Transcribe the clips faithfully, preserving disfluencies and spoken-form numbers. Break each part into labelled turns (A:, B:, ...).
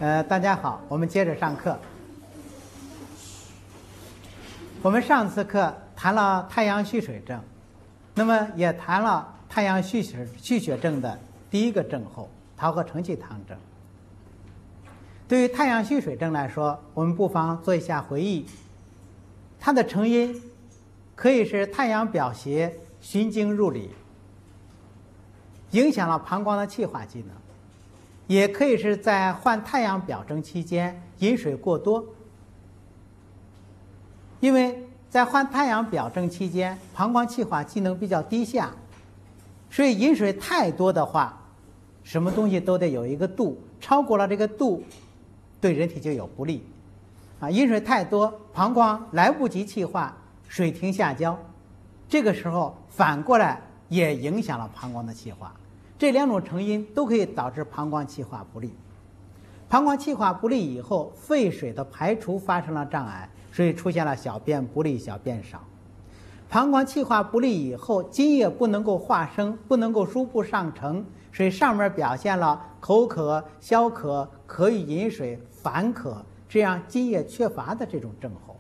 A: 呃，大家好，我们接着上课。我们上次课谈了太阳蓄水症，那么也谈了太阳蓄血蓄血症的第一个症候——桃核承气汤症。对于太阳蓄水症来说，我们不妨做一下回忆。它的成因可以是太阳表邪循经入里，影响了膀胱的气化机能。也可以是在患太阳表症期间饮水过多，因为在患太阳表症期间，膀胱气化机能比较低下，所以饮水太多的话，什么东西都得有一个度，超过了这个度，对人体就有不利。啊，饮水太多，膀胱来不及气化，水停下焦，这个时候反过来也影响了膀胱的气化。这两种成因都可以导致膀胱气化不利。膀胱气化不利以后，废水的排除发生了障碍，所以出现了小便不利、小便少。膀胱气化不利以后，津液不能够化生，不能够输布上承，所以上面表现了口渴、消渴、渴欲饮水、烦渴，这样津液缺乏的这种症候。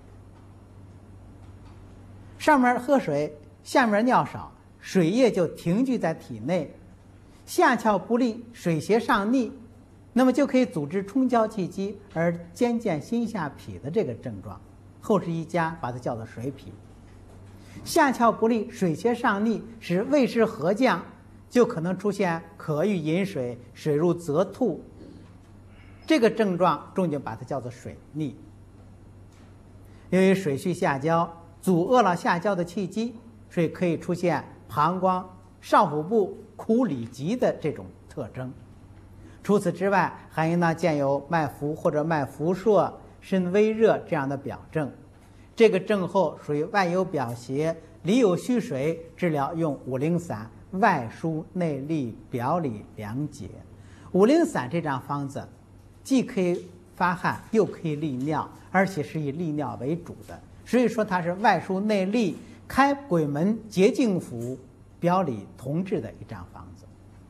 A: 上面喝水，下面尿少，水液就停聚在体内。下窍不利，水邪上逆，那么就可以阻滞冲焦气机而兼见心下痞的这个症状。后世一家把它叫做水痞。下窍不利，水邪上逆，使胃湿合降，就可能出现渴欲饮水，水入则吐。这个症状中就把它叫做水逆。由于水蓄下焦，阻遏了下焦的气机，所以可以出现膀胱、少腹部苦里急的这种特征。除此之外，还应当见有脉浮或者脉浮硕、身微热这样的表症。这个症候属于外有表邪，里有虚水，治疗用五苓散，外疏内利，表里凉解。五苓散这张方子，既可以发汗，又可以利尿，而且是以利尿为主的，所以说它是外疏内利，开鬼门，结净府，表里同治的一张方子。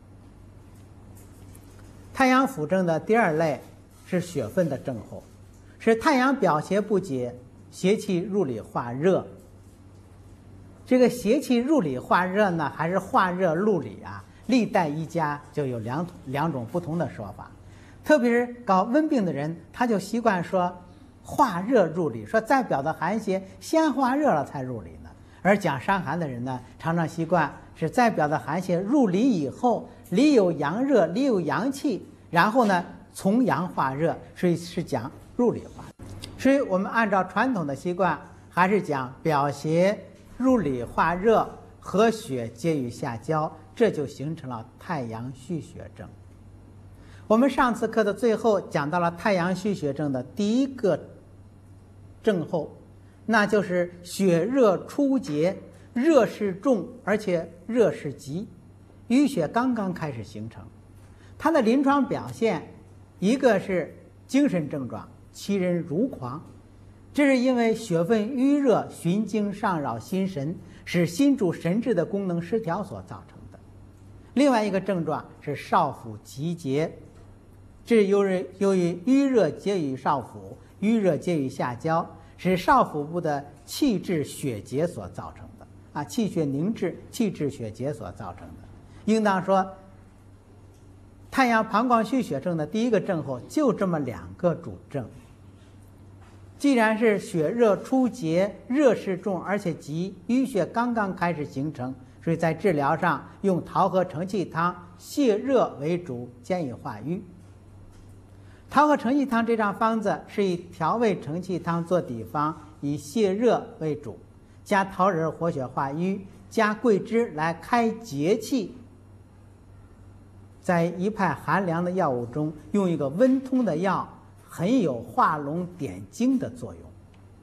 A: 太阳腑症的第二类是血分的症候，是太阳表邪不解，邪气入里化热。这个邪气入里化热呢，还是化热入里啊？历代医家就有两两种不同的说法。特别是搞温病的人，他就习惯说化热入里，说再表的寒邪先化热了才入里呢。而讲伤寒的人呢，常常习惯是在表的寒邪入里以后，里有阳热，里有阳气，然后呢从阳化热，所以是讲入里化。所以我们按照传统的习惯，还是讲表邪入里化热，和血皆于下焦，这就形成了太阳虚血症。我们上次课的最后讲到了太阳虚血症的第一个症候，那就是血热初结，热势重，而且热势急，淤血刚刚开始形成。它的临床表现，一个是精神症状，其人如狂，这是因为血分淤热循经上扰心神，使心主神志的功能失调所造成的。另外一个症状是少腹急结，这是由于由于淤热结于少腹，淤热结于下焦，是少腹部的气滞血结所造成的啊，气血凝滞、气滞血结所造成的。应当说，太阳膀胱虚血症的第一个症候就这么两个主症。既然是血热初结，热势重而且急，淤血刚刚开始形成，所以在治疗上用桃核承气汤泻热为主，兼以化瘀。桃核承气汤这张方子是以调味承气汤做底方，以泻热为主，加桃仁活血化瘀，加桂枝来开结气。在一派寒凉的药物中，用一个温通的药，很有化脓点睛的作用。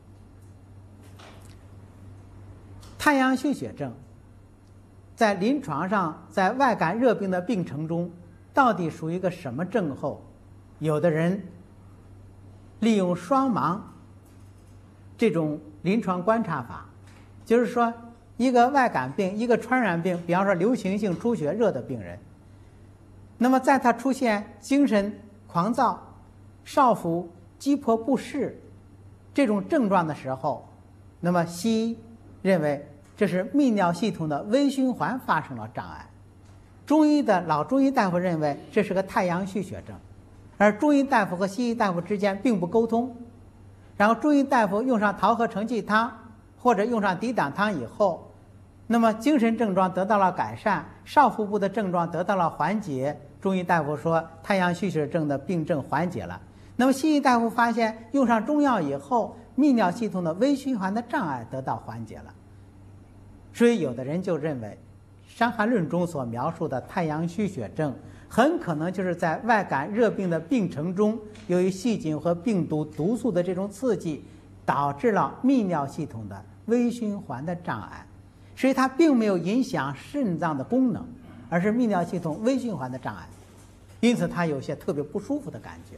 A: 太阳虚血症在临床上，在外感热病的病程中，到底属于一个什么症候？有的人利用双盲这种临床观察法，就是说一个外感病，一个传染病，比方说流行性出血热的病人，那么在他出现精神狂躁、 少腹鸡婆不适这种症状的时候，那么西医认为这是泌尿系统的微循环发生了障碍。中医的老中医大夫认为这是个太阳虚血症，而中医大夫和西医大夫之间并不沟通。然后中医大夫用上桃核承气汤或者用上滇胆汤以后，那么精神症状得到了改善，少腹部的症状得到了缓解。中医大夫说太阳虚血症的病症缓解了。那么西医大夫发现用上中药以后，泌尿系统的微循环的障碍得到缓解了。所以有的人就认为《伤寒论》中所描述的太阳虚血症很可能就是在外感热病的病程中，由于细菌和病毒毒素的这种刺激，导致了泌尿系统的微循环的障碍。所以它并没有影响肾脏的功能，而是泌尿系统微循环的障碍，因此它有些特别不舒服的感觉。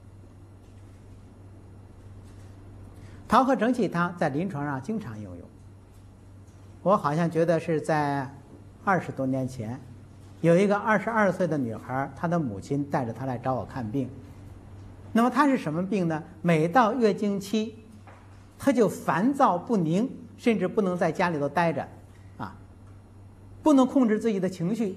A: 桃核承气汤在临床上经常应用。我好像觉得是在二十多年前，有一个二十二岁的女孩，她的母亲带着她来找我看病。那么她是什么病呢？每到月经期，她就烦躁不宁，甚至不能在家里头待着，啊，不能控制自己的情绪。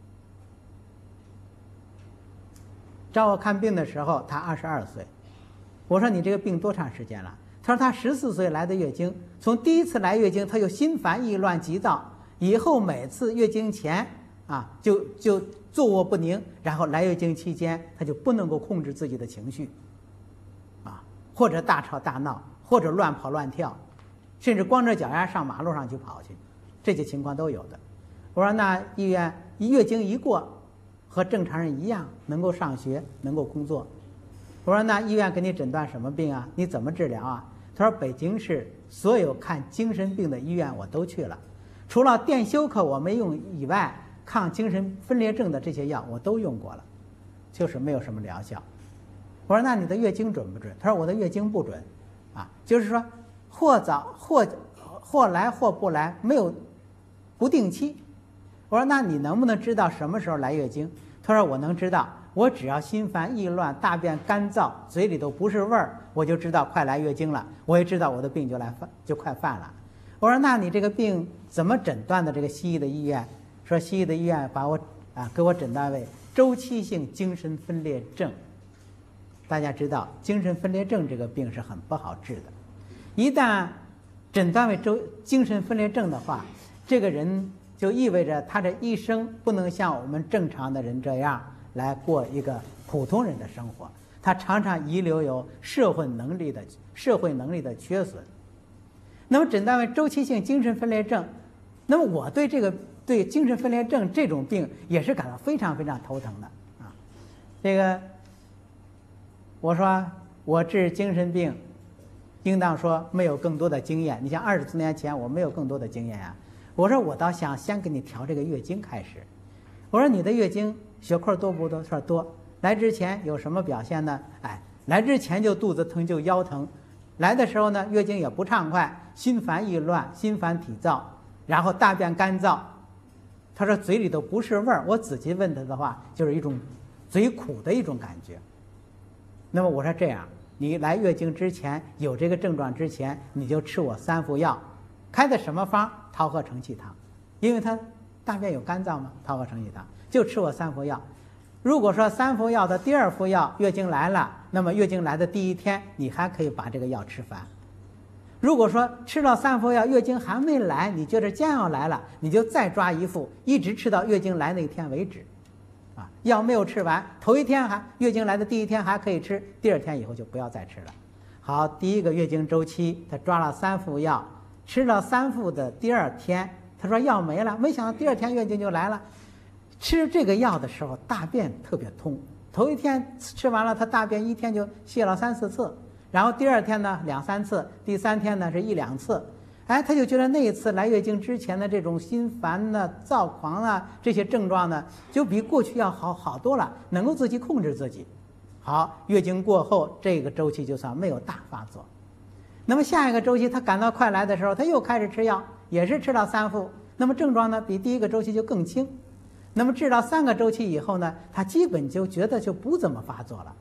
A: 找我看病的时候，她二十二岁，我说你这个病多长时间了？他说他十四岁来的月经，从第一次来月经他就心烦意乱急躁，以后每次月经前啊就就坐卧不宁，然后来月经期间他就不能够控制自己的情绪，啊，或者大吵大闹，或者乱跑乱跳，甚至光着脚丫上马路上去跑去，这些情况都有的。我说那医院一月经一过，和正常人一样能够上学，能够工作。我说那医院给你诊断什么病啊？你怎么治疗啊？他说北京市所有看精神病的医院我都去了，除了电休克我没用以外，抗精神分裂症的这些药我都用过了，就是没有什么疗效。我说那你的月经准不准？他说我的月经不准，啊，就是说或早或或来或不来，没有不定期。我说那你能不能知道什么时候来月经？他说我能知道，我只要心烦意乱、大便干燥、嘴里头不是味儿，我就知道快来月经了，我也知道我的病就来犯就快犯了。我说那你这个病怎么诊断的？这个西医的医院说西医的医院把我啊给我诊断为周期性精神分裂症。大家知道精神分裂症这个病是很不好治的，一旦诊断为周精神分裂症的话，这个人就意味着他这一生不能像我们正常的人这样来过一个普通人的生活，他常常遗留有社会能力的社会能力的缺损。那么诊断为周期性精神分裂症，那么我对这个对精神分裂症这种病也是感到非常非常头疼的啊。这个我说我治精神病，应当说没有更多的经验。你像二十多年前我没有更多的经验啊。我说我倒想先给你调这个月经开始。我说你的月经血块多不多？他说多。来之前有什么表现呢？哎，来之前就肚子疼，就腰疼。来的时候呢，月经也不畅快，心烦意乱，心烦体燥，然后大便干燥。他说嘴里头不是味儿。我仔细问他的话，就是一种嘴苦的一种感觉。那么我说这样，你来月经之前有这个症状之前，你就吃我三副药。开的什么方？桃核承气汤，因为它大便有干燥嘛，桃核承气汤就吃我三副药。如果说三副药的第二副药月经来了，那么月经来的第一天你还可以把这个药吃完。如果说吃了三副药月经还没来，你觉得将要来了，你就再抓一副，一直吃到月经来那天为止。啊，药没有吃完，头一天还月经来的第一天还可以吃，第二天以后就不要再吃了。好，第一个月经周期他抓了三副药，吃了三副的第二天，他说药没了，没想到第二天月经就来了。吃这个药的时候大便特别通，头一天吃完了他大便一天就泻了三四次，然后第二天呢两三次，第三天呢是一两次。哎，他就觉得那一次来月经之前的这种心烦呢、躁狂啊这些症状呢，就比过去要好好多了，能够自己控制自己。好，月经过后这个周期就算没有大发作。那么下一个周期他感到快来的时候，他又开始吃药，也是吃了三副，那么症状呢比第一个周期就更轻。那么治疗三个周期以后呢，他基本就觉得就不怎么发作了。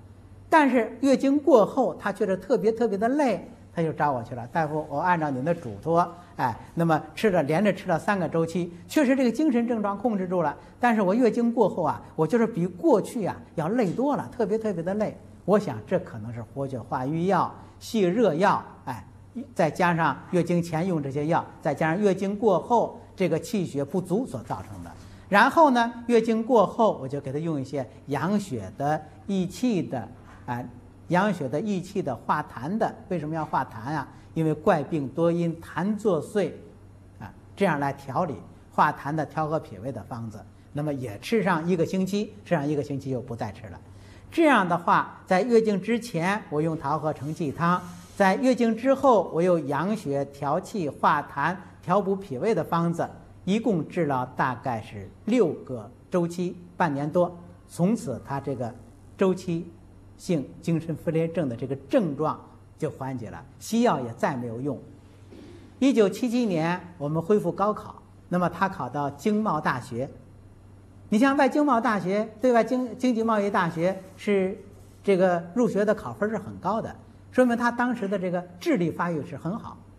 A: 但是月经过后，她觉得特别特别的累，她就找我去了。大夫，我按照您的嘱托，哎，那么吃了连着吃了三个周期，确实这个精神症状控制住了。但是我月经过后啊，我就是比过去啊要累多了，特别特别的累。我想这可能是活血化瘀药、泻热药，哎，再加上月经前用这些药，再加上月经过后这个气血不足所造成的。然后呢，月经过后，我就给他用一些养血的、益气的，啊，养血的、益气的、化痰的。为什么要化痰啊？因为怪病多因痰作祟，啊，这样来调理化痰的、调和脾胃的方子。那么也吃上一个星期，吃上一个星期又不再吃了。这样的话，在月经之前我用桃核承气汤，在月经之后我用养血、调气、化痰、调补脾胃的方子。一共治疗大概是六个周期，半年多。从此他这个周期性精神分裂症的这个症状就缓解了，西药也再没有用。一九七七年我们恢复高考，那么他考到经贸大学。你像外经贸大学、对外经经济贸易大学是这个入学的考分是很高的，说明他当时的这个智力发育是很好。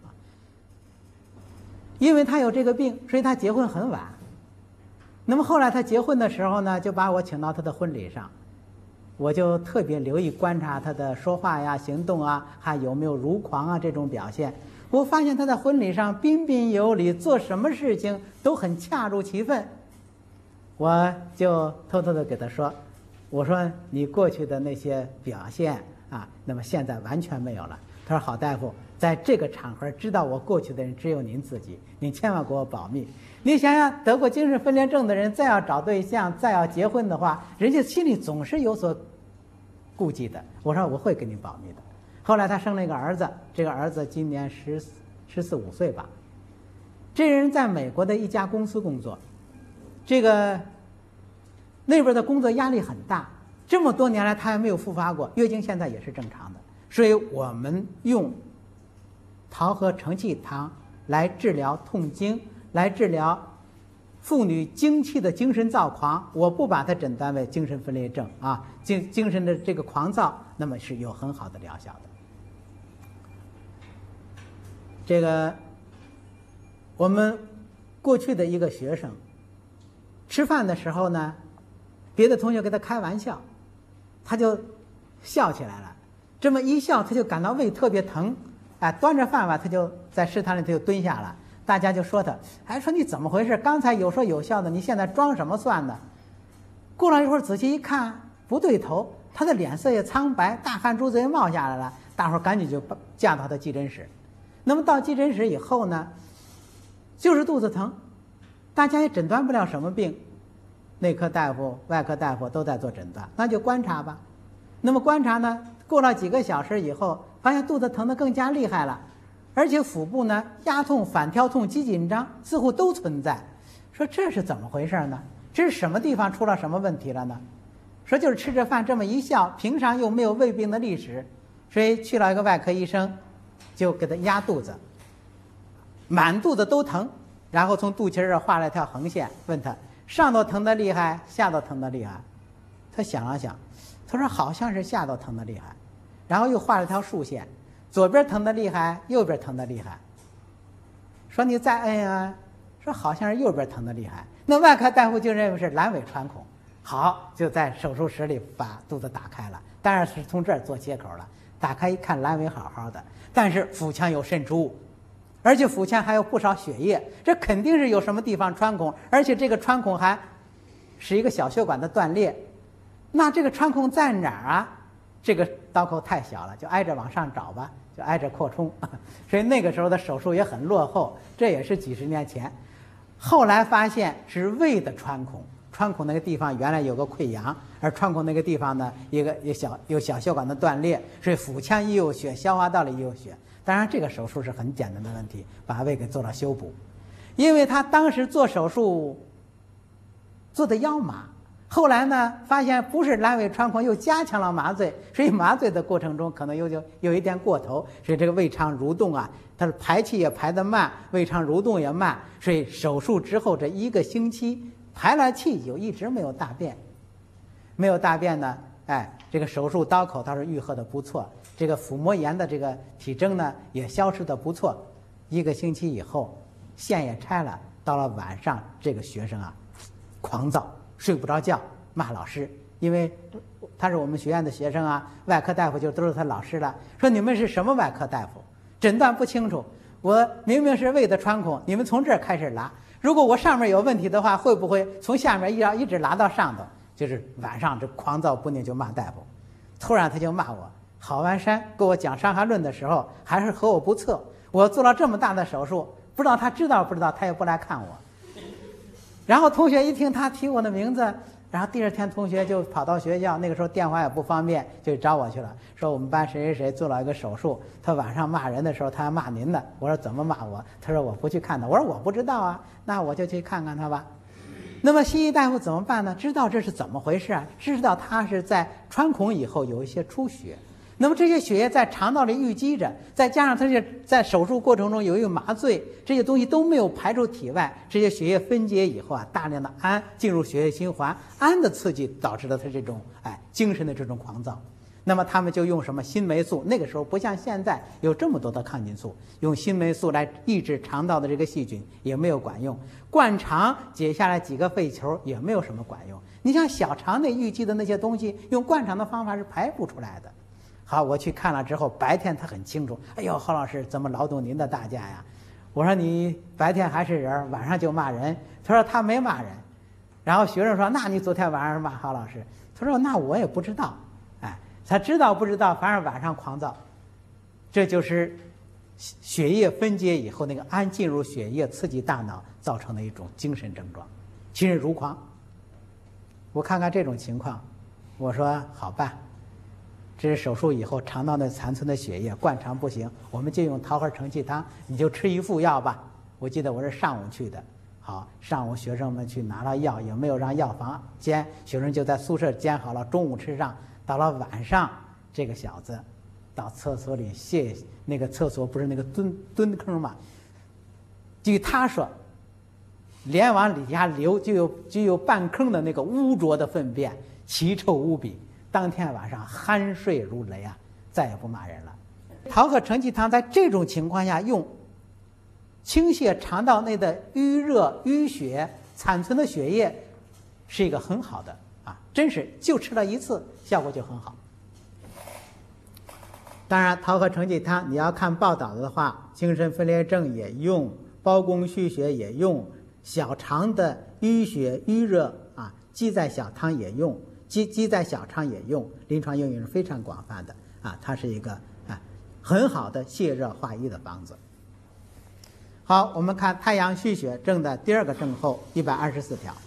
A: 因为他有这个病，所以他结婚很晚。那么后来他结婚的时候呢，就把我请到他的婚礼上，我就特别留意观察他的说话呀、行动啊，还有没有如狂啊这种表现。我发现他在婚礼上彬彬有礼，做什么事情都很恰如其分。我就偷偷的给他说：“我说你过去的那些表现啊，那么现在完全没有了。”他说：“郝大夫。”在这个场合知道我过去的人只有您自己，您千万给我保密。你想想，得过精神分裂症的人再要找对象，再要结婚的话，人家心里总是有所顾忌的。我说我会给你保密的。后来他生了一个儿子，这个儿子今年十十四五岁吧。这人在美国的一家公司工作，这个那边的工作压力很大，这么多年来他还没有复发过，月经现在也是正常的。所以我们用桃核承气汤来治疗痛经，来治疗妇女经期的精神躁狂。我不把它诊断为精神分裂症啊，精精神的这个狂躁，那么是有很好的疗效的。这个我们过去的一个学生，吃饭的时候呢，别的同学给他开玩笑，他就笑起来了。这么一笑，他就感到胃特别疼。哎，端着饭吧，他就在食堂里他就蹲下了，大家就说他，哎，说你怎么回事？刚才有说有笑的，你现在装什么蒜呢？过了一会儿，仔细一看，不对头，他的脸色也苍白，大汗珠子也冒下来了。大伙儿赶紧就架到他急诊室。那么到急诊室以后呢，就是肚子疼，大家也诊断不了什么病，内科大夫、外科大夫都在做诊断，那就观察吧。那么观察呢，过了几个小时以后，发现肚子疼得更加厉害了，而且腹部呢压痛、反跳痛、极紧张似乎都存在。说这是怎么回事呢？这是什么地方出了什么问题了呢？说就是吃着饭这么一笑，平常又没有胃病的历史，所以去了一个外科医生，就给他压肚子，满肚子都疼，然后从肚脐这画了一条横线，问他上头疼得厉害，下头疼得厉害。他想了想，他说好像是下头疼得厉害，然后又画了条竖线，左边疼得厉害，右边疼得厉害。说你再摁呀，说好像是右边疼得厉害。那外科大夫就认为是阑尾穿孔，好，就在手术室里把肚子打开了，当然是从这儿做切口了。打开一看，阑尾好好的，但是腹腔有渗出物，而且腹腔还有不少血液，这肯定是有什么地方穿孔，而且这个穿孔还是一个小血管的断裂。那这个穿孔在哪儿啊？这个刀口太小了，就挨着往上找吧，就挨着扩充。所以那个时候的手术也很落后，这也是几十年前。后来发现是胃的穿孔，穿孔那个地方原来有个溃疡，而穿孔那个地方呢，一个有小有小血管的断裂，所以腹腔也有血，消化道里也有血。当然这个手术是很简单的问题，把胃给做了修补。因为他当时做手术做的腰麻，后来呢发现不是阑尾穿孔，又加强了麻醉，所以麻醉的过程中可能有有有一点过头，所以这个胃肠蠕动啊，它的排气也排得慢，胃肠蠕动也慢，所以手术之后这一个星期排了气就一直没有大便，没有大便呢， 哎，这个手术刀口倒是愈合的不错，这个腹膜炎的这个体征呢也消失的不错。一个星期以后，线也拆了，到了晚上，这个学生啊，狂躁，睡不着觉，骂老师，因为他是我们学院的学生啊，外科大夫就都是他老师了，说你们是什么外科大夫，诊断不清楚，我明明是胃的穿孔，你们从这儿开始拉，如果我上面有问题的话，会不会从下面一一直拉到上头？就是晚上这狂躁不宁就骂大夫，突然他就骂我，郝万山给我讲《伤寒论》的时候，还是和我不测。我做了这么大的手术，不知道他知道不知道，他也不来看我。然后同学一听他提我的名字，然后第二天同学就跑到学校，那个时候电话也不方便，就找我去了，说我们班谁谁谁做了一个手术，他晚上骂人的时候他还骂您呢。我说怎么骂我？他说我不去看他。我说我不知道啊，那我就去看看他吧。那么西医大夫怎么办呢？知道这是怎么回事啊？知道他是在穿孔以后有一些出血。那么这些血液在肠道里淤积着，再加上它这在手术过程中由于麻醉，这些东西都没有排出体外，这些血液分解以后啊，大量的氨进入血液循环，氨的刺激导致了他这种哎精神的这种狂躁。那么他们就用什么新霉素？那个时候不像现在有这么多的抗菌素，用新霉素来抑制肠道的这个细菌也没有管用，灌肠解下来几个肺球也没有什么管用。你像小肠内淤积的那些东西，用灌肠的方法是排不出来的。好，我去看了之后，白天他很清楚。哎呦，郝老师怎么劳动您的大驾呀？我说你白天还是人，晚上就骂人。他说他没骂人。然后学生说，那你昨天晚上骂郝老师？他说那我也不知道。哎，他知道不知道，反正晚上狂躁。这就是血液分解以后，那个氨进入血液刺激大脑造成的一种精神症状，其人如狂。我看看这种情况，我说好办。这是手术以后肠道内残存的血液，灌肠不行，我们就用桃核承气汤，你就吃一副药吧。我记得我是上午去的，好，上午学生们去拿了药，也没有让药房煎，学生就在宿舍煎好了，中午吃上。到了晚上，这个小子到厕所里卸，那个厕所不是那个蹲蹲坑嘛？据他说，连往里下流，就有就有半坑的那个污浊的粪便，奇臭无比。当天晚上酣睡如雷啊，再也不骂人了。桃核承气汤在这种情况下用，倾泻肠道内的淤热淤血残存的血液，是一个很好的啊，真是就吃了一次，效果就很好。当然，桃核承气汤你要看报道的话，精神分裂症也用，包公虚血也用，小肠的淤血淤热啊积在小汤也用。积积在小肠也用，临床应用是非常广泛的啊，它是一个啊很好的泻热化瘀的方子。好，我们看太阳虚血症的第二个症候，一百二十四条。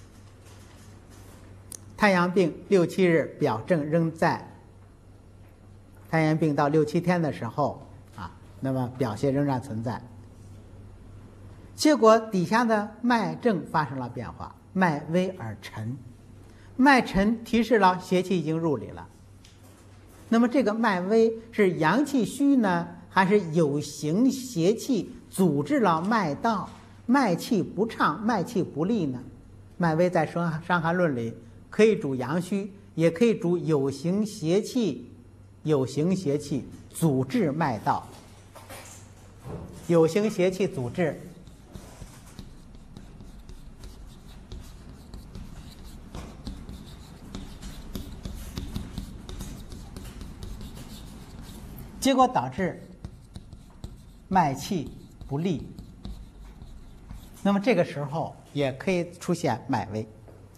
A: 太阳病六七日表症仍在，太阳病到六七天的时候啊，那么表现仍然存在。结果底下的脉症发生了变化，脉微而沉。脉沉提示了邪气已经入里了。那么这个脉微是阳气虚呢，还是有形邪气阻滞了脉道，脉气不畅，脉气不利呢？脉微在《伤伤寒论》里可以主阳虚，也可以主有形邪气，有形邪气阻滞脉道，有形邪气阻滞。结果导致脉气不利，那么这个时候也可以出现脉微。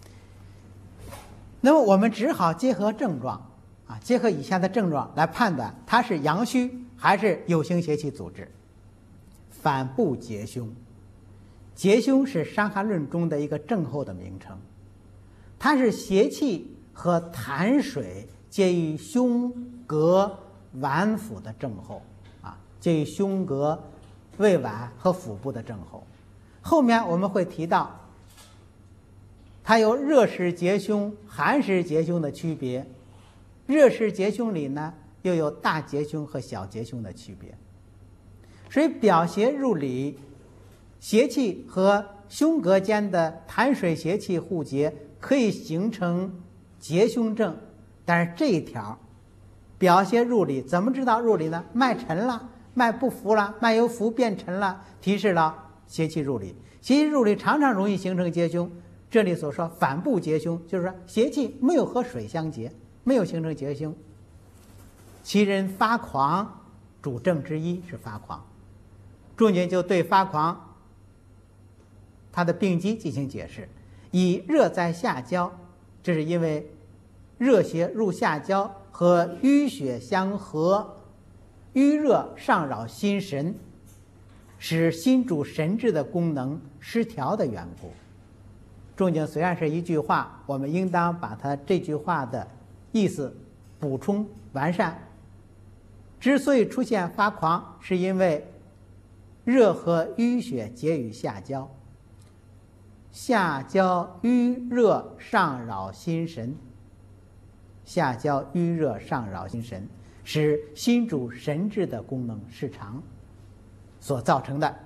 A: 那么我们只好结合症状啊，结合以下的症状来判断它是阳虚还是有形邪气阻滞。反部结胸，结胸是《伤寒论》中的一个症候的名称，它是邪气和痰水介于胸膈脘腹的症候啊，介于胸膈、胃脘和腹部的症候。后面我们会提到，它有热湿结胸、寒湿结胸的区别。热湿结胸里呢，又有大结胸和小结胸的区别。所以表邪入里，邪气和胸膈间的痰水邪气互结，可以形成结胸症。 但是这一条表邪入里，怎么知道入里呢？脉沉了，脉不浮了，脉由浮变沉了，提示了邪气入里。邪气入里常常容易形成结胸，这里所说反不结胸，就是说邪气没有和水相结，没有形成结胸。其人发狂，主症之一是发狂。仲景就对发狂它的病机进行解释，以热在下焦，这是因为热邪入下焦和淤血相合，淤热上扰心神，使心主神志的功能失调的缘故。仲景虽然是一句话，我们应当把它这句话的意思补充完善。之所以出现发狂，是因为热和淤血结于下焦，下焦淤热上扰心神，下焦淤热上扰心神，使心主神志的功能失常所造成的。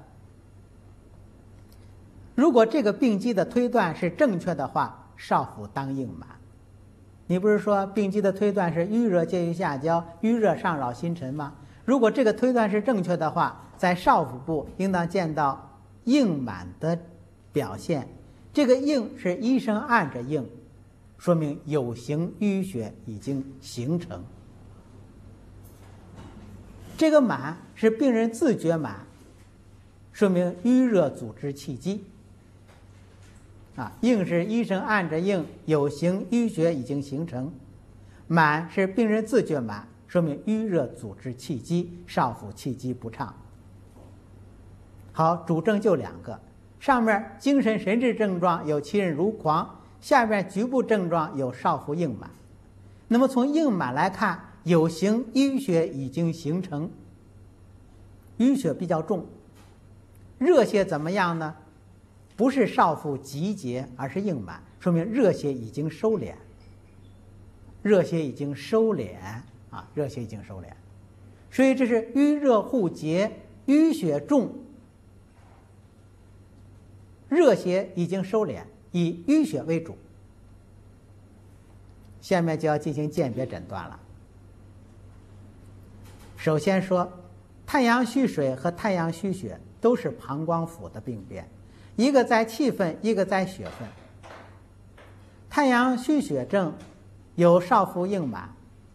A: 如果这个病机的推断是正确的话，少府当应满。你不是说病机的推断是淤热结于下焦，淤热上扰心神吗？如果这个推断是正确的话，在少府部应当见到应满的表现。这个应是医生按着应，说明有形淤血已经形成。这个满是病人自觉满，说明淤热组织气机。啊，应是医生按着应，有形淤血已经形成；满是病人自觉满，说明淤热组织气机，少府气机不畅。好，主症就两个，上面精神神志症状有其人如狂，下面局部症状有少腹硬满。那么从硬满来看，有形淤血已经形成，淤血比较重。热邪怎么样呢？不是少腹急结，而是硬满，说明热邪已经收敛。热邪已经收敛啊，热邪已经收敛，所以这是淤热互结，淤血重，热邪已经收敛，以淤血为主。下面就要进行鉴别诊断了。首先说，太阳虚水和太阳虚血都是膀胱腑的病变，一个在气分，一个在血分。太阳虚血症有少腹硬满，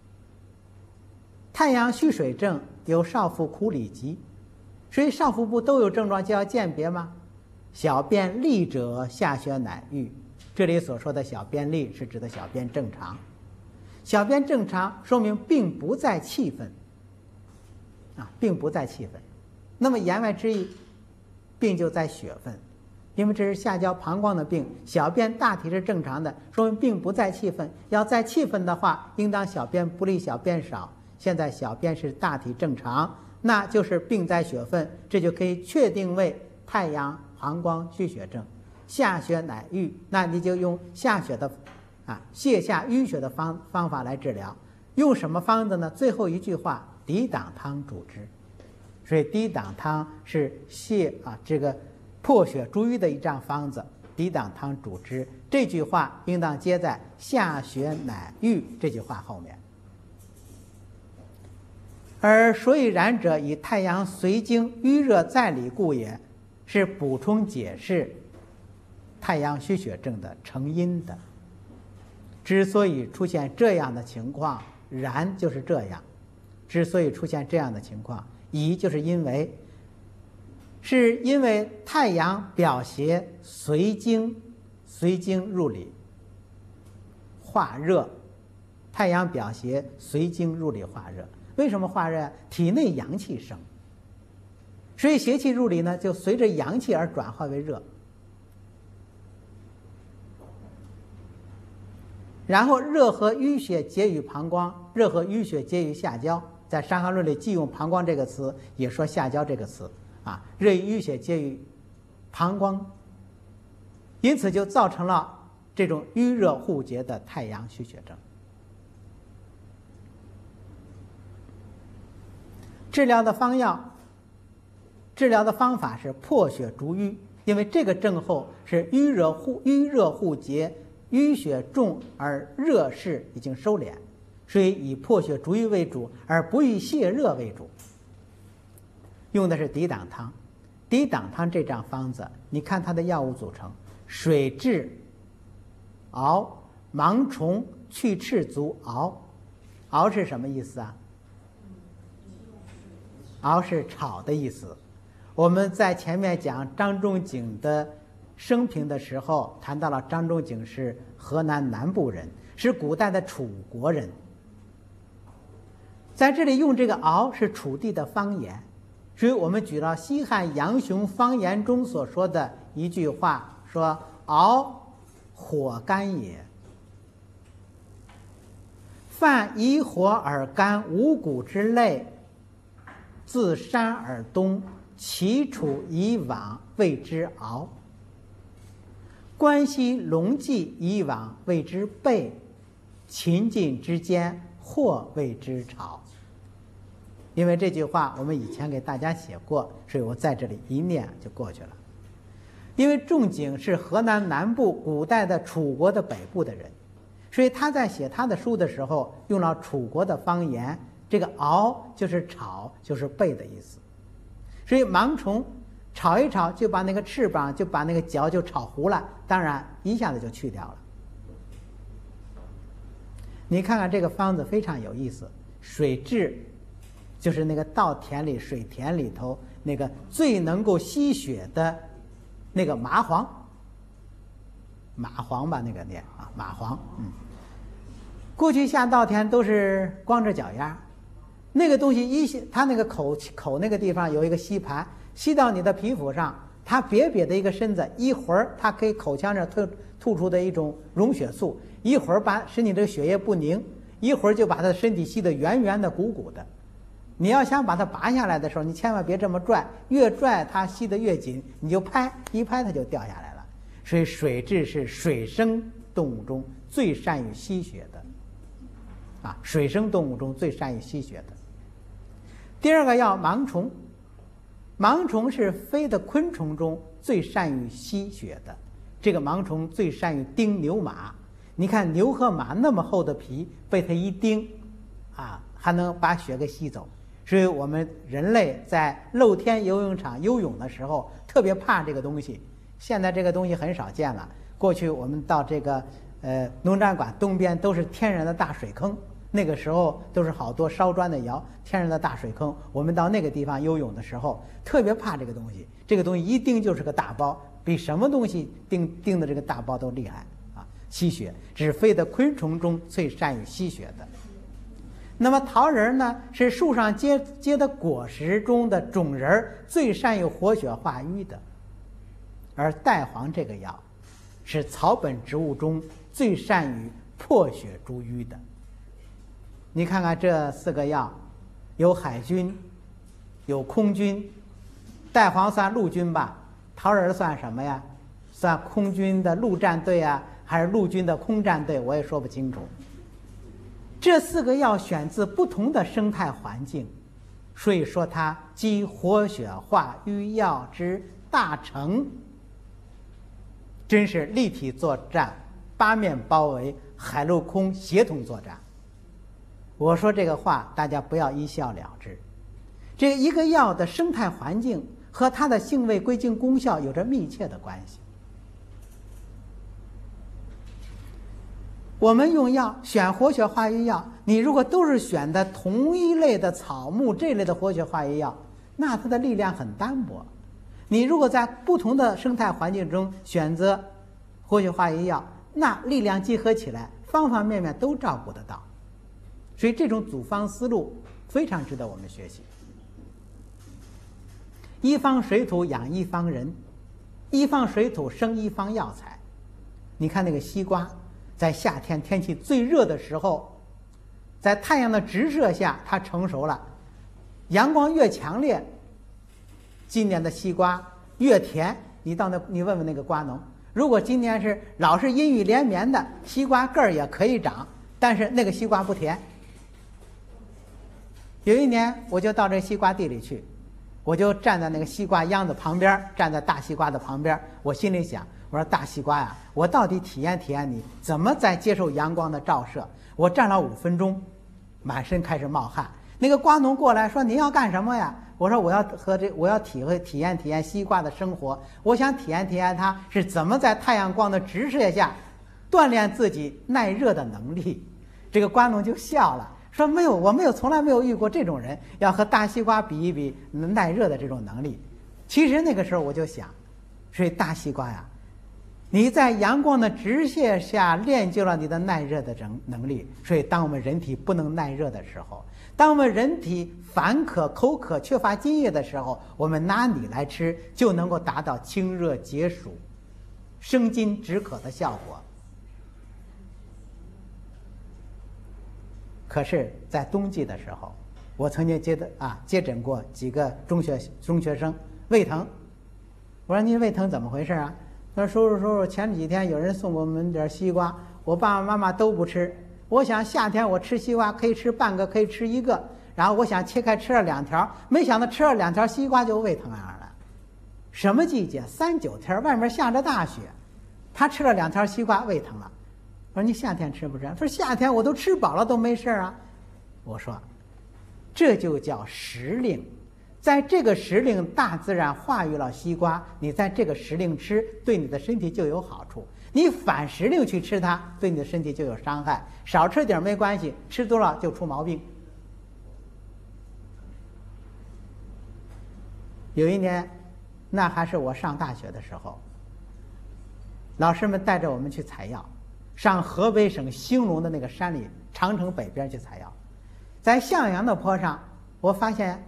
A: 太阳虚水症有少腹苦里急，所以少腹部都有症状，就要鉴别吗？小便利者，下血乃愈。这里所说的小便利是指的小便正常，小便正常说明并不在气分啊，并不在气分。那么言外之意，病就在血分，因为这是下焦膀胱的病，小便大体是正常的，说明并不在气分。要在气分的话，应当小便不利，小便少。现在小便是大体正常，那就是病在血分，这就可以确定为太阳膀胱虚血症。下血乃愈，那你就用下血的啊泻下淤血的方方法来治疗。用什么方子呢？最后一句话，抵挡汤主之。所以抵挡汤是泻啊这个破血逐瘀的一张方子，抵挡汤主之。这句话应当接在下血乃愈这句话后面。而所以然者，以太阳随经淤热在里故也，是补充解释太阳虚血症的成因的。之所以出现这样的情况，然就是这样。之所以出现这样的情况，以就是因为是因为太阳表邪随经随经入里化热，太阳表邪随经入里化热。为什么化热？体内阳气生，所以邪气入里呢，就随着阳气而转化为热。然后热和淤血结于膀胱，热和淤血结于下焦。在《伤寒论》里既用膀胱这个词，也说下焦这个词啊。热与淤血结于膀胱，因此就造成了这种淤热互结的太阳虚血症。治疗的方药，治疗的方法是破血逐瘀，因为这个症候是淤热互淤热互结，淤血重而热势已经收敛， 所以以破血逐瘀为主，而不以泻热为主。用的是抵挡汤。抵挡汤这张方子，你看它的药物组成：水蛭、熬、芒虫、去赤足、熬。熬是什么意思啊？熬是炒的意思。我们在前面讲张仲景的生平的时候，谈到了张仲景是河南南部人，是古代的楚国人。在这里用这个熬是楚地的方言，所以我们举了西汉杨雄方言中所说的一句话，说熬火干也，犯以火而干五谷之类，自山而东，其处以往谓之熬。关西龙迹以往谓之备，秦晋之间或谓之炒。因为这句话我们以前给大家写过，所以我在这里一念就过去了。因为仲景是河南南部古代的楚国的北部的人，所以他在写他的书的时候用了楚国的方言，这个熬就是炒，就是备的意思。所以芒虫炒一炒就把那个翅膀就把那个脚就炒糊了，当然一下子就去掉了。你看看这个方子非常有意思，水蛭就是那个稻田里水田里头那个最能够吸血的那个麻黄，蚂蟥吧那个念啊，蚂蟥。嗯，过去下稻田都是光着脚丫，那个东西一吸，它那个口口那个地方有一个吸盘，吸到你的皮肤上，它瘪瘪的一个身子，一会儿它可以口腔这吐吐出的一种溶血素，一会儿把使你这个血液不凝，一会儿就把它的身体吸得圆圆的鼓鼓的。你要想把它拔下来的时候，你千万别这么拽，越拽它吸得越紧，你就拍一拍它就掉下来了。所以水蛭是水生动物中最善于吸血的，啊，水生动物中最善于吸血的。第二个要芒虫，芒虫是飞的昆虫中最善于吸血的。这个芒虫最善于叮牛马，你看牛和马那么厚的皮，被它一叮，啊，还能把血给吸走。所以我们人类在露天游泳场游泳的时候特别怕这个东西，现在这个东西很少见了。过去我们到这个呃农展馆东边都是天然的大水坑，那个时候都是好多烧砖的窑，天然的大水坑。我们到那个地方游泳的时候特别怕这个东西，这个东西一叮就是个大包，比什么东西叮叮的这个大包都厉害啊！吸血是飞的昆虫中最善于吸血的。那么桃仁呢，是树上结结的果实中的种仁最善于活血化瘀的，而带黄这个药是草本植物中最善于破血逐瘀的。你看看这四个药，有海军，有空军，带黄算陆军吧，桃仁算什么呀？算空军的陆战队啊，还是陆军的空战队？我也说不清楚。这四个药选自不同的生态环境，所以说它集活血化瘀药之大成，真是立体作战，八面包围，海陆空协同作战。我说这个话大家不要一笑了之，这一个药的生态环境和它的性味归经功效有着密切的关系。我们用药选活血化瘀药，你如果都是选的同一类的草木这类的活血化瘀药，那它的力量很单薄。你如果在不同的生态环境中选择活血化瘀药，那力量集合起来，方方面面都照顾得到。所以这种组方思路非常值得我们学习。一方水土养一方人，一方水土生一方药材。你看那个西瓜，在夏天天气最热的时候，在太阳的直射下它成熟了，阳光越强烈，今年的西瓜越甜。你到那你问问那个瓜农，如果今年是老是阴雨连绵的，西瓜个儿也可以长，但是那个西瓜不甜。有一年我就到这西瓜地里去，我就站在那个西瓜秧子旁边，站在大西瓜的旁边，我心里想，我说大西瓜呀，我到底体验体验你怎么在接受阳光的照射。我站了五分钟， 满身开始冒汗。那个瓜农过来说：“您要干什么呀？”我说：“我要和这，我要体会体验体验西瓜的生活，我想体验体验它是怎么在太阳光的直射下锻炼自己耐热的能力。”这个瓜农就笑了，说：“没有，我没有，从来没有遇过这种人，要和大西瓜比一比耐热的这种能力。”其实那个时候我就想，所以大西瓜呀，你在阳光的直射下练就了你的耐热的能能力。所以当我们人体不能耐热的时候，当我们人体烦渴、口渴、缺乏津液的时候，我们拿你来吃，就能够达到清热解暑、生津止渴的效果。可是，在冬季的时候，我曾经接的啊接诊过几个中学中学生胃疼。我说：“您胃疼怎么回事啊？”他说：“叔叔叔叔，前几天有人送我们点西瓜，我爸爸妈妈都不吃。我想夏天我吃西瓜可以吃半个，可以吃一个。然后我想切开吃了两条，没想到吃了两条西瓜就胃疼样了。什么季节？三九天，外面下着大雪，他吃了两条西瓜胃疼了。我说：“你夏天吃不吃？”他说：“夏天我都吃饱了都没事啊。”我说：“这就叫时令。在这个时令，大自然化育了西瓜，你在这个时令吃，对你的身体就有好处。你反时令去吃它，对你的身体就有伤害。少吃点没关系，吃多了就出毛病。”有一年，那还是我上大学的时候，老师们带着我们去采药，上河北省兴隆的那个山里，长城北边去采药。在向阳的坡上，我发现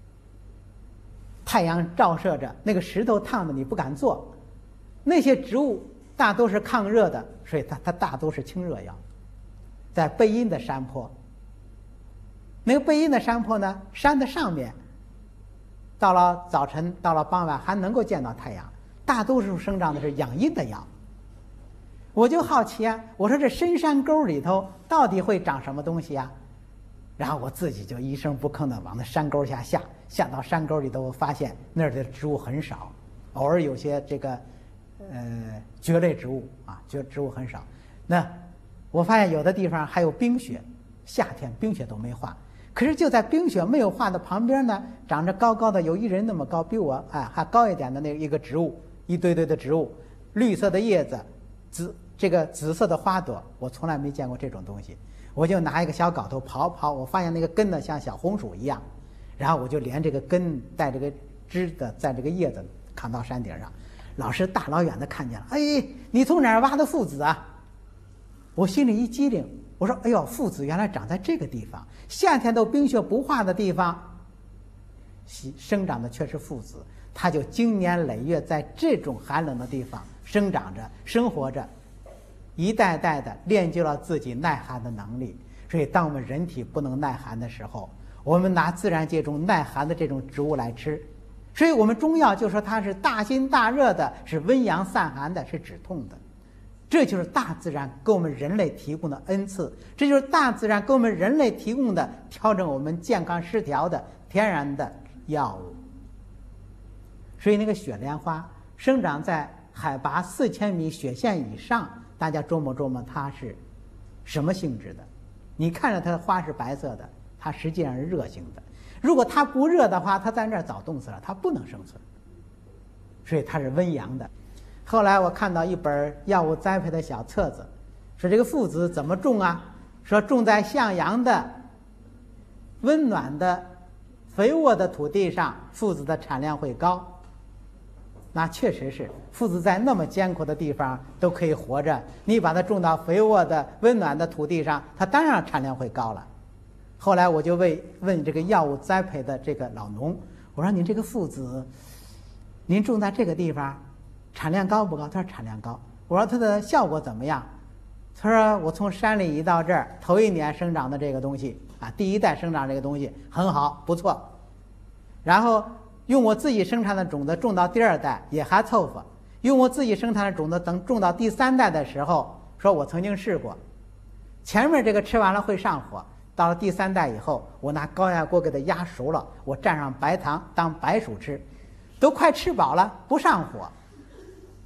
A: 太阳照射着，那个石头烫的你不敢坐。那些植物大都是抗热的，所以它它大都是清热药。在背阴的山坡，那个背阴的山坡呢，山的上面，到了早晨，到了傍晚还能够见到太阳，大多数生长的是养阴的药。我就好奇啊，我说这深山沟里头到底会长什么东西啊？然后我自己就一声不吭的往那山沟下下，下到山沟里头，我发现那儿的植物很少，偶尔有些这个呃蕨类植物啊，蕨植物很少。那我发现有的地方还有冰雪，夏天冰雪都没化。可是就在冰雪没有化的旁边呢，长着高高的，有一人那么高，比我哎还高一点的那一个植物，一堆堆的植物，绿色的叶子，紫这个紫色的花朵，我从来没见过这种东西。我就拿一个小镐头刨刨，我发现那个根呢像小红薯一样，然后我就连这个根带这个枝的，在这个叶子扛到山顶上。老师大老远的看见了，哎，你从哪儿挖的附子啊？我心里一激灵，我说：“哎呦，附子原来长在这个地方，夏天都冰雪不化的地方，生长的却是附子。它就经年累月在这种寒冷的地方生长着、生活着，一代代的练就了自己耐寒的能力。所以，当我们人体不能耐寒的时候，我们拿自然界中耐寒的这种植物来吃。所以我们中药就说它是大辛大热的，是温阳散寒的，是止痛的。这就是大自然给我们人类提供的恩赐，这就是大自然给我们人类提供的调整我们健康失调的天然的药物。所以那个雪莲花生长在海拔四千米雪线以上，大家琢磨琢磨它是什么性质的。你看着它的花是白色的，它实际上是热性的。如果它不热的话，它在那儿早冻死了，它不能生存。所以它是温阳的。后来我看到一本药物栽培的小册子，说这个附子怎么种啊？说种在向阳的温暖的肥沃的土地上，附子的产量会高。那确实是，附子在那么艰苦的地方都可以活着，你把它种到肥沃的温暖的土地上，它当然产量会高了。后来我就问问这个药物栽培的这个老农，我说：“您这个附子，您种在这个地方，产量高不高？”他说：“产量高。”我说：“它的效果怎么样？”他说：“我从山里移到这儿，头一年生长的这个东西啊，第一代生长这个东西很好，不错。然后用我自己生产的种子种到第二代也还凑合，用我自己生产的种子等种到第三代的时候，说我曾经试过，前面这个吃完了会上火，到了第三代以后，我拿高压锅给它压熟了，我蘸上白糖当白薯吃，都快吃饱了不上火。”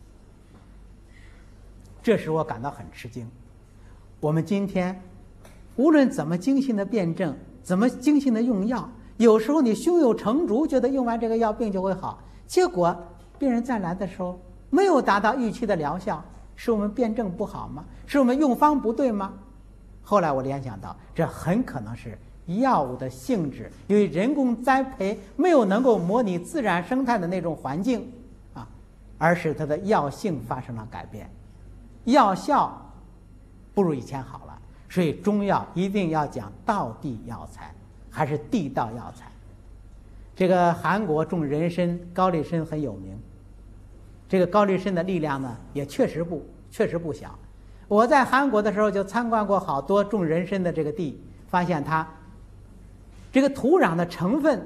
A: 这使我感到很吃惊。我们今天无论怎么精心的辩证，怎么精心的用药，有时候你胸有成竹，觉得用完这个药病就会好，结果病人再来的时候没有达到预期的疗效，是我们辩证不好吗？是我们用方不对吗？后来我联想到，这很可能是药物的性质，由于人工栽培没有能够模拟自然生态的那种环境啊，而使它的药性发生了改变，药效不如以前好了。所以中药一定要讲道地药材，还是地道药材。这个韩国种人参，高丽参很有名。这个高丽参的力量呢，也确实不确实不小。我在韩国的时候就参观过好多种人参的这个地，发现它这个土壤的成分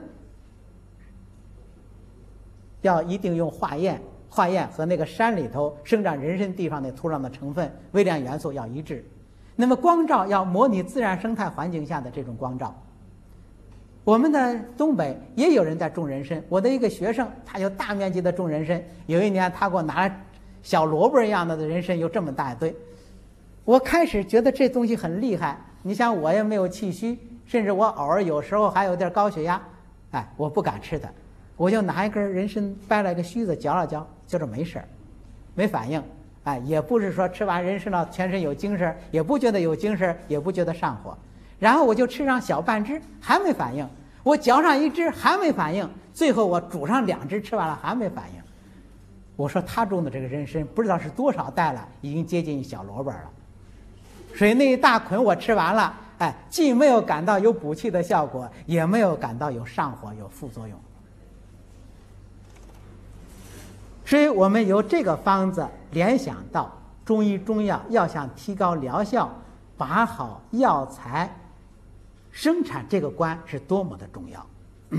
A: 要一定用化验，化验和那个山里头生长人参地方的土壤的成分微量元素要一致。那么光照要模拟自然生态环境下的这种光照。我们的东北也有人在种人参，我的一个学生他有大面积的种人参，有一年他给我拿小萝卜一样的人参有这么大一堆。我开始觉得这东西很厉害，你想我也没有气虚，甚至我偶尔有时候还有点高血压，哎，我不敢吃它，我就拿一根人参掰了一个须子嚼了嚼，就是没事没反应。哎，也不是说吃完人参了全身有精神，也不觉得有精神，也不觉得上火。然后我就吃上小半只，还没反应；我嚼上一只，还没反应；最后我煮上两只，吃完了还没反应。我说他种的这个人参不知道是多少代了，已经接近小萝卜了。所以那一大捆我吃完了，哎，既没有感到有补气的效果，也没有感到有上火、有副作用。所以我们由这个方子联想到中医中药要想提高疗效，把好药材生产这个关是多么的重要。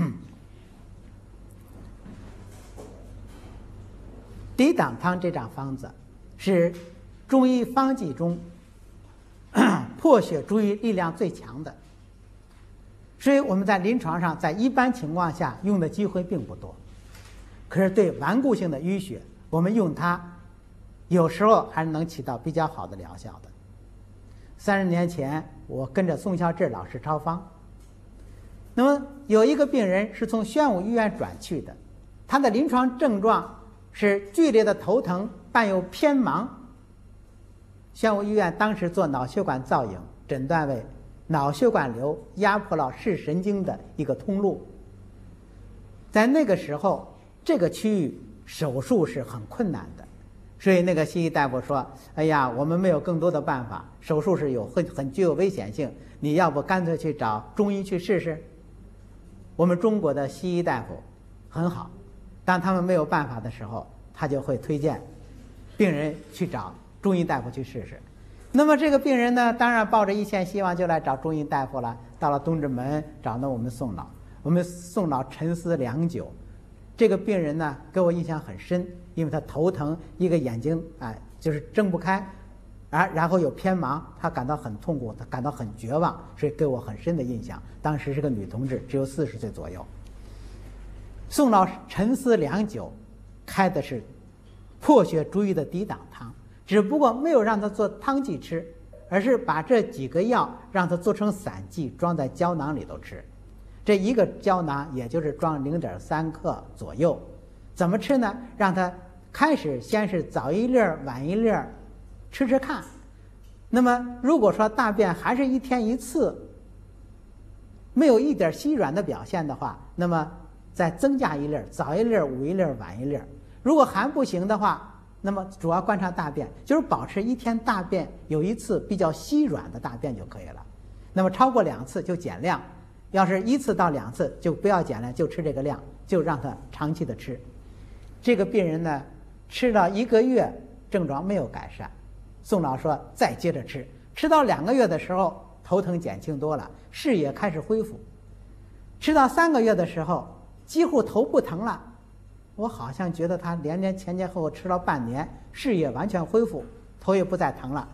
A: 抵挡汤这张方子是中医方剂中破血逐瘀力量最强的，所以我们在临床上在一般情况下用的机会并不多。可是对顽固性的淤血，我们用它有时候还是能起到比较好的疗效的。三十年前我跟着宋孝志老师抄方，那么有一个病人是从宣武医院转去的，他的临床症状是剧烈的头疼伴有偏盲。宣武医院当时做脑血管造影，诊断为脑血管瘤压迫了视神经的一个通路。在那个时候这个区域手术是很困难的，所以那个西医大夫说：“哎呀，我们没有更多的办法，手术是有很很具有危险性，你要不干脆去找中医去试试？”我们中国的西医大夫很好，当他们没有办法的时候，他就会推荐病人去找中医大夫去试试。那么这个病人呢，当然抱着一线希望就来找中医大夫了。到了东直门找到我们宋老，我们宋老沉思良久。这个病人呢，给我印象很深，因为他头疼，一个眼睛哎就是睁不开，啊，然后有偏盲，他感到很痛苦，他感到很绝望，所以给我很深的印象。当时是个女同志，只有四十岁左右。宋老沉思良久，开的是破血逐瘀的抵挡汤，只不过没有让他做汤剂吃，而是把这几个药让他做成散剂，装在胶囊里头吃。这一个胶囊也就是装 零点三 克左右。怎么吃呢？让他开始先是早一粒儿晚一粒儿吃吃看。那么如果说大便还是一天一次，没有一点稀软的表现的话，那么再增加一粒儿，早一粒儿午一粒儿晚一粒儿。如果还不行的话，那么主要观察大便，就是保持一天大便有一次比较稀软的大便就可以了。那么超过两次就减量，要是一次到两次就不要减量，就吃这个量，就让他长期的吃。这个病人呢，吃了一个月症状没有改善，宋老说再接着吃，吃到两个月的时候头疼减轻多了，视野开始恢复。吃到三个月的时候几乎头不疼了，我好像觉得他连连前前后后吃了半年，视野完全恢复，头也不再疼了。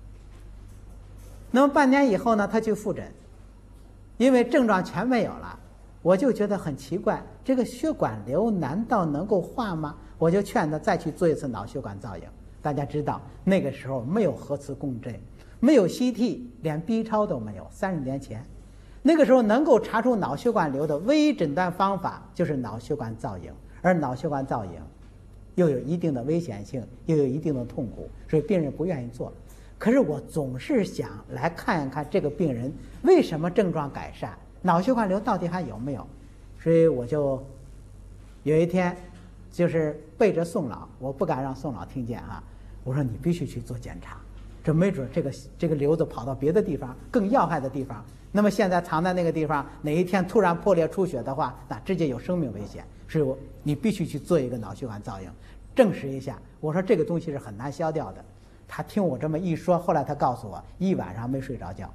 A: 那么半年以后呢，他去复诊，因为症状全没有了，我就觉得很奇怪，这个血管瘤难道能够化吗？我就劝他再去做一次脑血管造影。大家知道那个时候没有核磁共振， 没有 C T， 连 B 超都没有。三十年前，那个时候能够查出脑血管瘤的唯一诊断方法就是脑血管造影，而脑血管造影又有一定的危险性，又有一定的痛苦，所以病人不愿意做。可是我总是想来看一看这个病人为什么症状改善，脑血管瘤到底还有没有，所以我就有一天就是背着宋老，我不敢让宋老听见啊，我说你必须去做检查，这没准这个这个瘤子跑到别的地方更要害的地方，那么现在藏在那个地方，哪一天突然破裂出血的话，那直接有生命危险，所以我你必须去做一个脑血管造影，证实一下。我说这个东西是很难消掉的。他听我这么一说，后来他告诉我一晚上没睡着觉。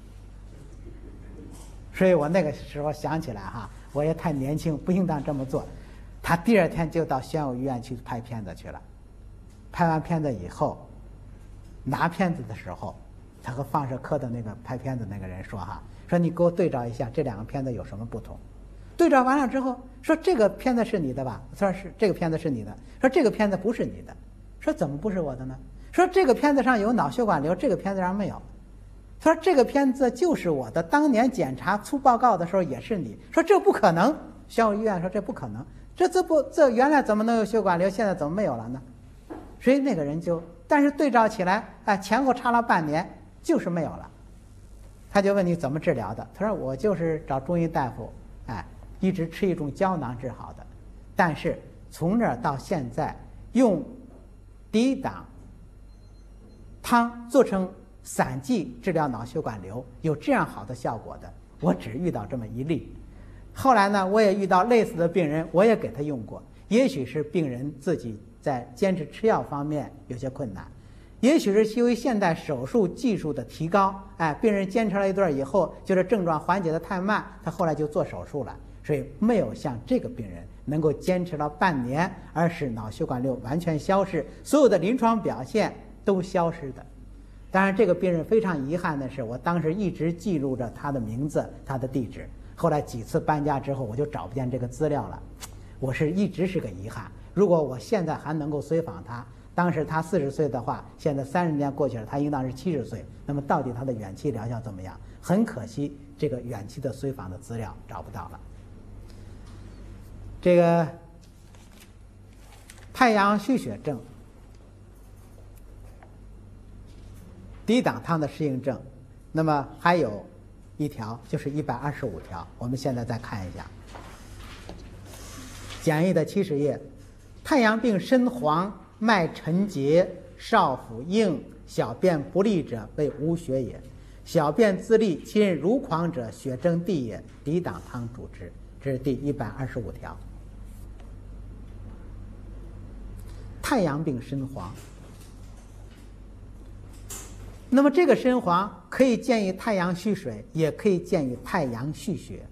A: 所以我那个时候想起来哈，我也太年轻，不应当这么做。他第二天就到宣武医院去拍片子去了。拍完片子以后，拿片子的时候，他和放射科的那个拍片子那个人说哈，说你给我对照一下这两个片子有什么不同。对照完了之后，说这个片子是你的吧？他说是，这个片子是你的。说这个片子不是你的。说怎么不是我的呢？说这个片子上有脑血管瘤，这个片子上没有。他说这个片子就是我的，当年检查出报告的时候也是你。说这不可能，宣武医院说这不可能，这这不这原来怎么能有血管瘤，现在怎么没有了呢？所以那个人就，但是对照起来，哎，前后差了半年，就是没有了。他就问你怎么治疗的？他说我就是找中医大夫，哎，一直吃一种胶囊治好的，但是从那儿到现在用低档汤做成散剂治疗脑血管瘤，有这样好的效果的，我只遇到这么一例。后来呢，我也遇到类似的病人，我也给他用过。也许是病人自己在坚持吃药方面有些困难，也许是由于现代手术技术的提高，哎，病人坚持了一段以后，觉得症状缓解的太慢，他后来就做手术了，所以没有像这个病人能够坚持了半年，而使脑血管瘤完全消失，所有的临床表现都消失的。当然这个病人非常遗憾的是，我当时一直记录着他的名字他的地址，后来几次搬家之后我就找不见这个资料了，我是一直是个遗憾。如果我现在还能够随访他，当时他四十岁的话，现在三十年过去了，他应当是七十岁，那么到底他的远期疗效怎么样？很可惜这个远期的随访的资料找不到了。这个太阳虚血症，低档汤的适应症，那么还有一条就是一百二十五条，我们现在再看一下简易的七十页。太阳病身黄，脉沉结，少腹硬，小便不利者为无血也。小便自利，其人如狂者，血蒸地也。低档汤主之。这是第一百二十五条。太阳病身黄，那么这个身黄可以见于太阳虚水，也可以见于太阳虚血。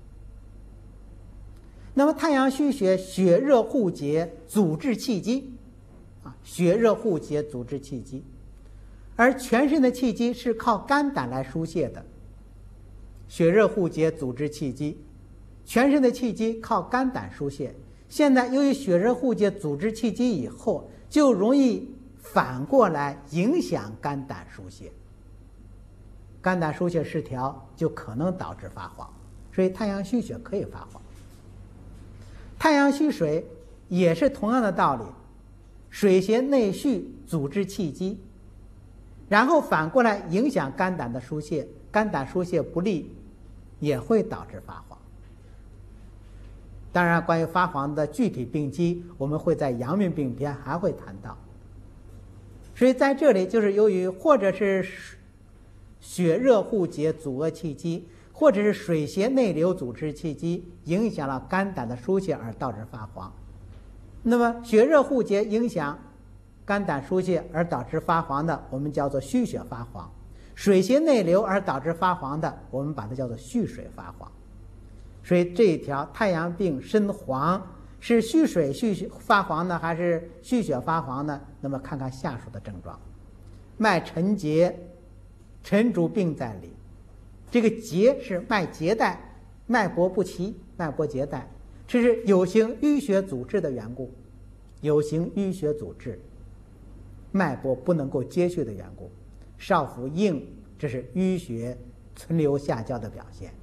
A: 那么太阳虚血，血热互结，阻滞气机，啊，血热互结，阻滞气机。而全身的气机是靠肝胆来疏泄的，血热互结，阻滞气机，全身的气机靠肝胆疏泄。现在由于血热互结，阻滞气机以后，就容易反过来影响肝胆疏泄，肝胆疏泄失调就可能导致发黄，所以太阳虚血可以发黄。太阳虚水也是同样的道理，水邪内蓄，阻滞气机，然后反过来影响肝胆的疏泄，肝胆疏泄不利，也会导致发黄。当然关于发黄的具体病机，我们会在阳明病篇还会谈到。所以在这里就是由于或者是血热互结阻遏气机，或者是水邪内流阻滞气机，影响了肝胆的疏泄而导致发黄。那么血热互结影响肝胆疏泄而导致发黄的，我们叫做虚血发黄；水邪内流而导致发黄的，我们把它叫做虚水发黄。所以这一条太阳病身黄是虚水虚血发黄呢，还是虚血发黄呢？那么看看下述的症状：脉沉结，沉主病在里。这个结是脉结带，脉搏不齐，脉搏结带，这是有形淤血阻滞的缘故，有形淤血阻滞，脉搏不能够接续的缘故。少腹硬， 这是淤血存留下焦的表现。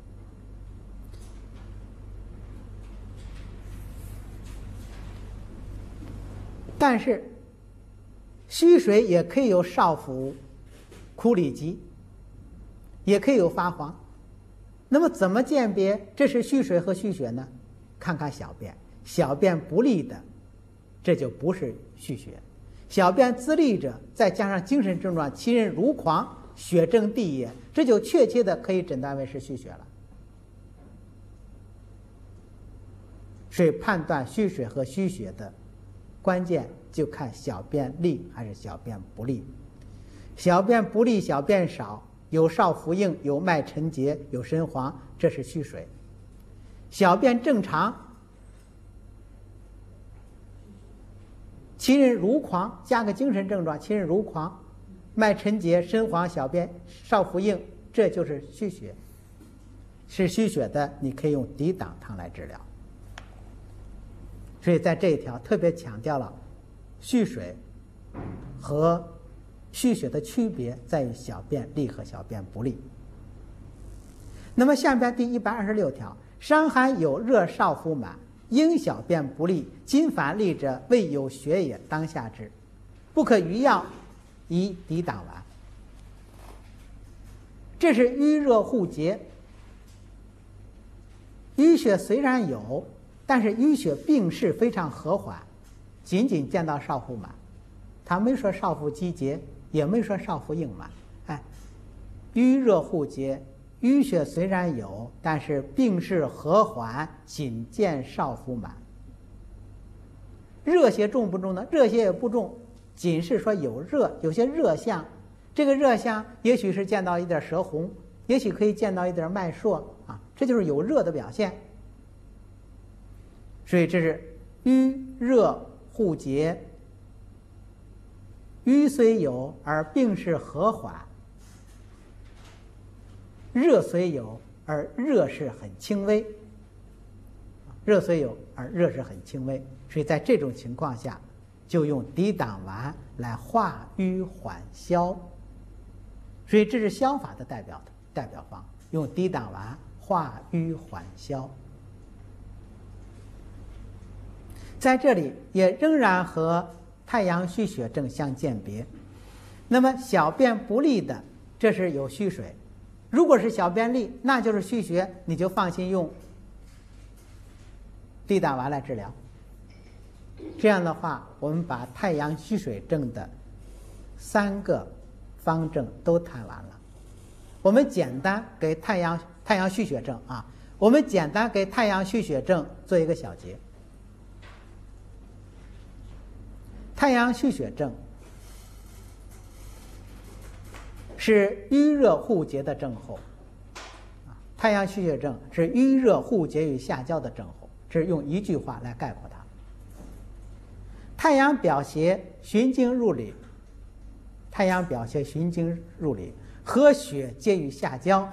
A: 但是虚水也可以有少腹枯里疾，也可以有发黄。那么怎么鉴别这是虚水和虚血呢？看看小便，小便不利的，这就不是虚血；小便自利者，再加上精神症状，其人如狂，血正地也，这就确切的可以诊断为是虚血了。所以判断虚水和虚血的关键就看小便利还是小便不利。小便不利，小便少，有少腹硬，有脉沉结，有身黄，这是虚水。小便正常，其人如狂，加个精神症状，其人如狂，脉沉结，身黄，小便少腹硬，这就是虚血。是虚血的，你可以用抵挡汤来治疗。所以在这一条特别强调了虚水和虚血的区别在于小便利和小便不利。那么下边第一百二十六条，伤寒有热少腹满，应小便不利，今反利者，未有血也，当下之，不可余药，以抵挡丸。这是瘀热互结。淤血虽然有，但是淤血病势非常和缓，仅仅见到少腹满，他没说少腹积结，也没说少腹硬满。哎，瘀热互结，淤血虽然有，但是病势和缓，仅见少腹满。热邪重不重呢？热邪也不重，仅是说有热，有些热象。这个热象也许是见到一点舌红，也许可以见到一点脉数啊，这就是有热的表现。所以这是瘀热互结，瘀虽有而病势和缓，热虽有而热势很轻微，热虽有而热势很轻微。所以在这种情况下，就用抵挡丸来化瘀缓消。所以这是消法的代表的代表方，用抵挡丸化瘀缓消。在这里也仍然和太阳虚血症相鉴别。那么小便不利的，这是有虚水；如果是小便利，那就是虚血，你就放心用抵挡丸来治疗。这样的话，我们把太阳虚水症的三个方证都谈完了。我们简单给太阳太阳虚血症啊，我们简单给太阳虚血症做一个小结。太阳虚血症是瘀热互结的症候，太阳虚血症是瘀热互结与下焦的症候，这是用一句话来概括它。太阳表邪循经入里，太阳表邪循经入里，和血结于下焦，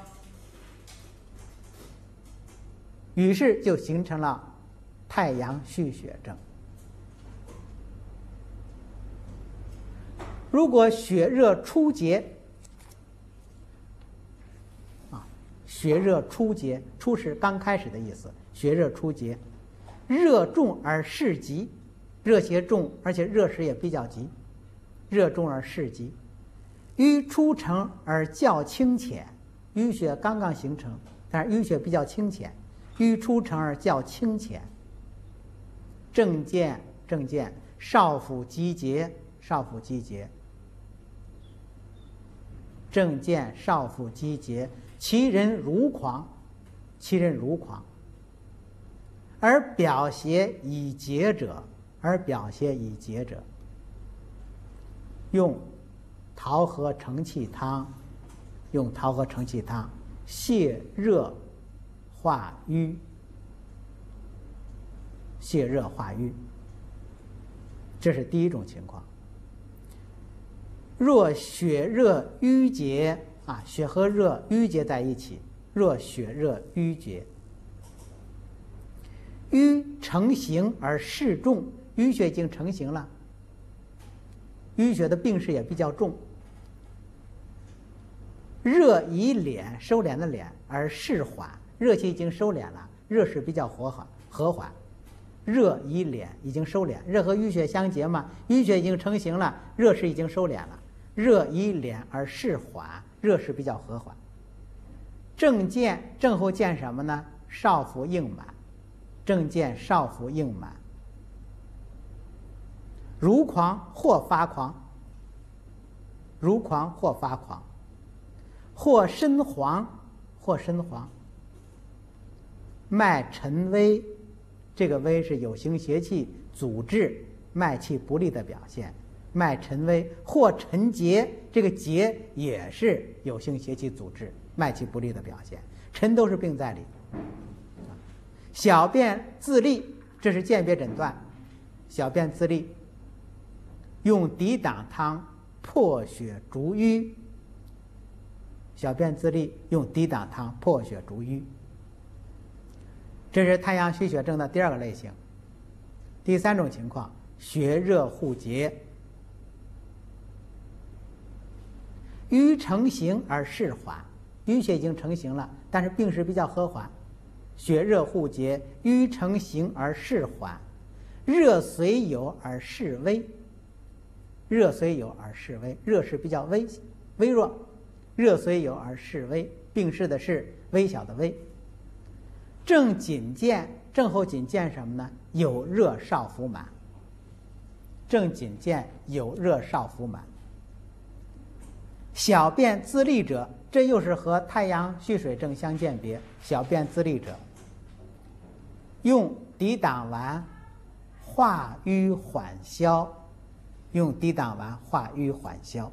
A: 于是就形成了太阳虚血症。如果血热初结，啊，血热初结，初是刚开始的意思，血热初结，热重而势急，热邪重，而且热时也比较急，热重而势急，瘀初成而较清浅，淤血刚刚形成，但是淤血比较清浅，瘀初成而较清浅，症见症见少腹积结，少腹积结。症见少腹积结，其人如狂，其人如狂。而表邪已结者，而表邪已结者，用桃核承气汤，用桃核承气汤泻热化瘀，泻热化瘀，这是第一种情况。若血热瘀结啊，血和热瘀结在一起，若血热瘀结，瘀成形而势重，淤血已经成形了，淤血的病势也比较重。 热以敛，收敛的敛，而释缓，热气已经收敛了，热是比较和缓和缓。热以敛，已经收敛，热和淤血相结嘛，淤血已经成型了，热是已经收敛了。热以敛而释缓，热是比较和缓。正见正后见什么呢？少腹硬满，正见少腹硬满，如狂或发狂，如狂或发狂，或身黄或身黄，脉沉微。这个微是有形邪气阻滞脉气不利的表现，脉沉微或沉结，这个结也是有形邪气阻滞脉气不利的表现，沉都是病在里。小便自利，这是鉴别诊断。小便自利，用抵挡汤破血逐瘀。小便自利，用抵挡汤破血逐瘀。这是太阳虚血症的第二个类型。第三种情况，血热互结，瘀成形而释缓，淤血已经成型了，但是病势比较和缓。血热互结，瘀成形而释缓，热虽有而释微。热虽有而释微，热是比较微微弱，热虽有而释微，病势的是微小的微。正紧见，正后紧见什么呢？有热少腹满。正紧见有热少腹满。小便自利者，这又是和太阳虚水症相鉴别。小便自利者，用抵挡丸化瘀缓消，用抵挡丸化瘀缓消。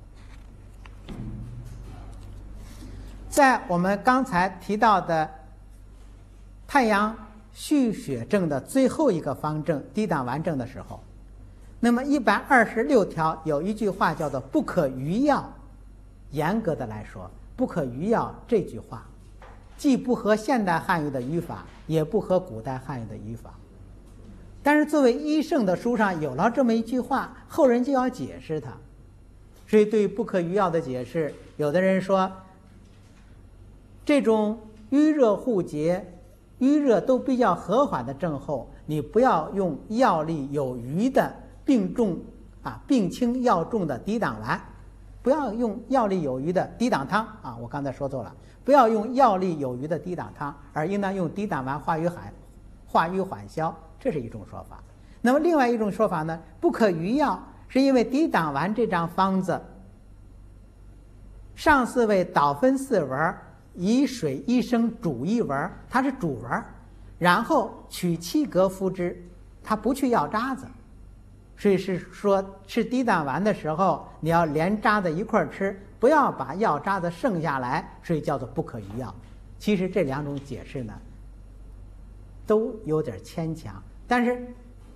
A: 在我们刚才提到的太阳虚血症的最后一个方证抵挡丸症的时候，那么一百二十六条有一句话叫做不可逾要。严格的来说，不可逾要这句话既不合现代汉语的语法，也不合古代汉语的语法。但是作为医圣的书上有了这么一句话，后人就要解释它。所以对于不可逾要的解释，有的人说这种瘀热互结、瘀热都比较和缓的症候，你不要用药力有余的病重啊病轻药重的抵挡丸，不要用药力有余的抵挡汤啊，我刚才说错了，不要用药力有余的抵挡汤，而应当用抵挡丸化瘀缓化瘀缓消，这是一种说法。那么另外一种说法呢，不可逾要，是因为抵挡丸这张方子上四味导分四丸，以水一升煮一丸，它是煮丸，然后取七格服之，它不去药渣子。所以是说吃抵挡丸的时候，你要连渣子一块儿吃，不要把药渣子剩下来，所以叫做不可逾要。其实这两种解释呢，都有点牵强，但是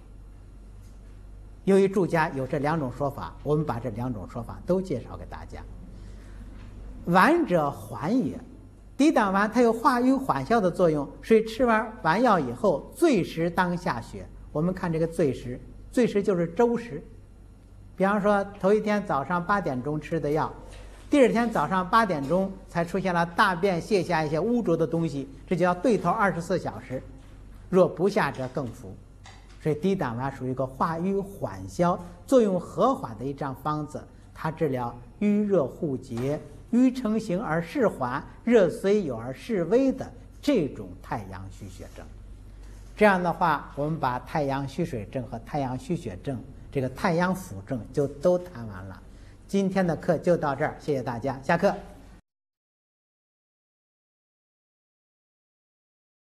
A: 由于注家有这两种说法，我们把这两种说法都介绍给大家。丸者缓也，抵挡丸它有化瘀缓消的作用，所以吃完丸药以后，醉时当下血。我们看这个醉时，醉时就是周时。比方说头一天早上八点钟吃的药，第二天早上八点钟才出现了大便泻下一些污浊的东西，这就叫对头二十四小时。若不下者更服。所以抵挡丸属于一个化瘀缓消、作用和缓的一张方子，它治疗瘀热互结、瘀成形而释缓、热虽有而释微的这种太阳虚血症。这样的话，我们把太阳虚水症和太阳虚血症这个太阳腑症就都谈完了。今天的课就到这儿，谢谢大家，下课。